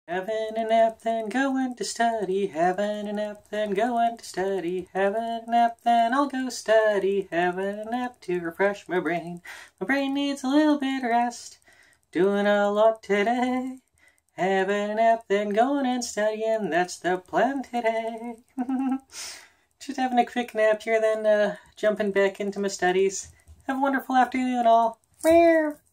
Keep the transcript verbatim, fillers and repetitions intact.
Having a nap, then going to study. Having a nap, then going to study. Having a nap, then I'll go study. Having a nap to refresh my brain. My brain needs a little bit of rest. Doing a lot today. Having a nap, then going and studying. That's the plan today. Just having a quick nap here, then uh, jumping back into my studies. Have a wonderful afternoon, all. Meow.